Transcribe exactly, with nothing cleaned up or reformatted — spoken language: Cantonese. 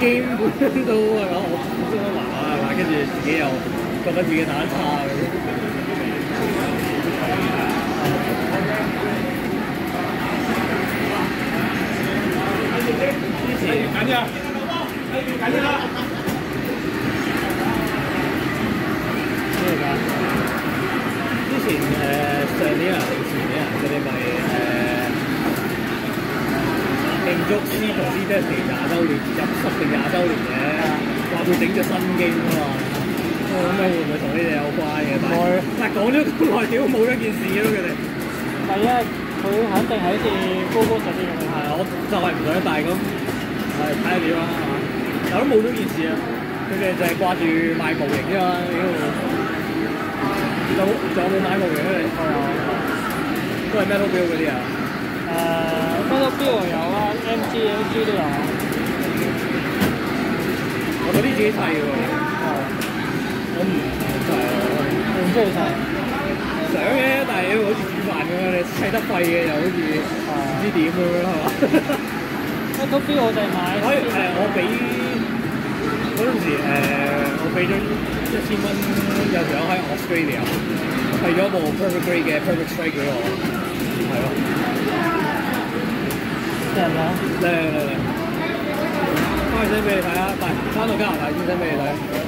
game 本身都係嘛，我中咗麻麻係嘛，跟住自己又覺得自己打得差咁。之前緊呀，緊啦！咩㗎？之前誒、呃、上年啊定前年啊，佢哋咪誒慶祝斯同斯 Destiny 廿週年入十定廿週年嘅，話會整隻新經啊嘛。咁樣會唔會同你哋有關嘅？唔會。但係講咗咁耐，屌冇一件事咯，佢哋。 係啊，佢肯定係好似高高實啲咁。 係啊，我就係唔想帶咁，係睇下點啦，係嘛？但都冇咗件事啊，佢哋就係掛住賣模型啫嘛，屌！仲仲有冇買模型咧？你？係啊，都係 Metal Build 嗰啲啊。 誒 ，Metal Build 有啊 ，M G、L G 都有。 我嗰啲自己砌嘅喎。係。我唔砌啊， 我唔中意砌。 想嘅，但係好似煮飯咁樣，你砌得廢嘅又好似唔知點咁樣係嘛 ？Metal Build 我就係買。 可以誒，我俾嗰陣時誒，我俾咗一千蚊，有時候喺 Australia 砌咗部 Perfect Grade 嘅 Perfect Strike 俾我，係咯。 靚唔靚？ 靚靚靚！翻去先俾你睇啊，唔係翻到加拿大先先俾你睇。